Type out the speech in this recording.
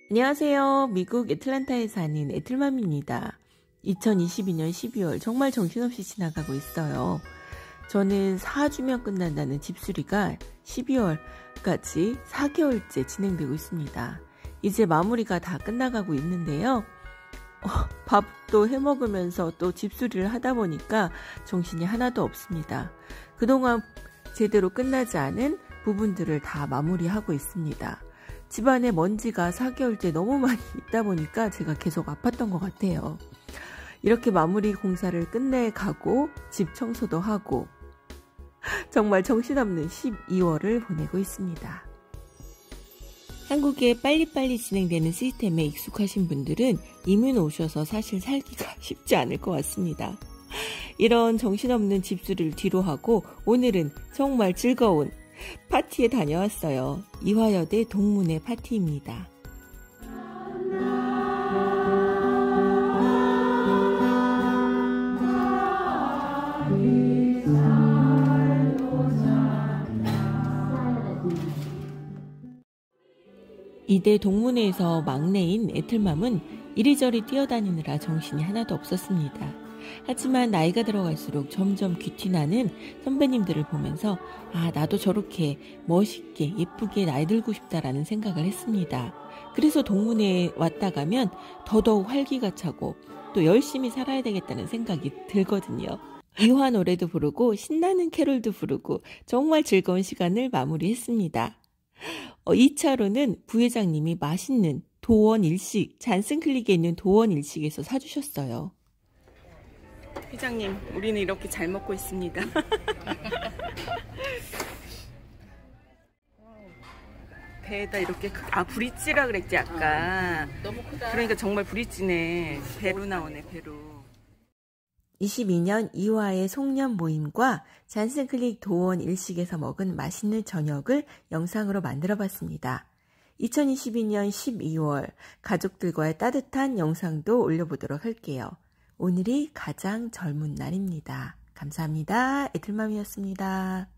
안녕하세요. 미국 애틀랜타에 사는 애틀맘입니다. 2022년 12월 정말 정신없이 지나가고 있어요. 저는 4주면 끝난다는 집수리가 12월까지 4개월째 진행되고 있습니다. 이제 마무리가 다 끝나가고 있는데요. 밥도 해먹으면서 또 집수리를 하다 보니까 정신이 하나도 없습니다. 그동안 제대로 끝나지 않은 부분들을 다 마무리하고 있습니다. 집안에 먼지가 4개월째 너무 많이 있다 보니까 제가 계속 아팠던 것 같아요. 이렇게 마무리 공사를 끝내가고 집 청소도 하고 정말 정신없는 12월을 보내고 있습니다. 한국에 빨리빨리 진행되는 시스템에 익숙하신 분들은 이민 오셔서 사실 살기가 쉽지 않을 것 같습니다. 이런 정신없는 집수리를 뒤로 하고 오늘은 정말 즐거운 파티에 다녀왔어요. 이화여대 동문회 파티입니다. 이대 동문회에서 막내인 애틀맘은 이리저리 뛰어다니느라 정신이 하나도 없었습니다. 하지만 나이가 들어갈수록 점점 귀티나는 선배님들을 보면서 나도 저렇게 멋있게 예쁘게 나이 들고 싶다라는 생각을 했습니다. 그래서 동문회에 왔다 가면 더더욱 활기가 차고 또 열심히 살아야 되겠다는 생각이 들거든요. 이화 노래도 부르고 신나는 캐롤도 부르고 정말 즐거운 시간을 마무리했습니다. 2차로는 부회장님이 맛있는 도원 일식, 잔슨클릭에 있는 도원 일식에서 사주셨어요. 회장님, 우리는 이렇게 잘 먹고 있습니다. 배에다 이렇게 브릿지라 그랬지 아까. 너무 크다. 그러니까 정말 브릿지네. 배로 나오네, 배로. 22년 2화의 송년 모임과 잔슨클릭 도원 일식에서 먹은 맛있는 저녁을 영상으로 만들어봤습니다. 2022년 12월 가족들과의 따뜻한 영상도 올려보도록 할게요. 오늘이 가장 젊은 날입니다. 감사합니다. 애틀맘이었습니다.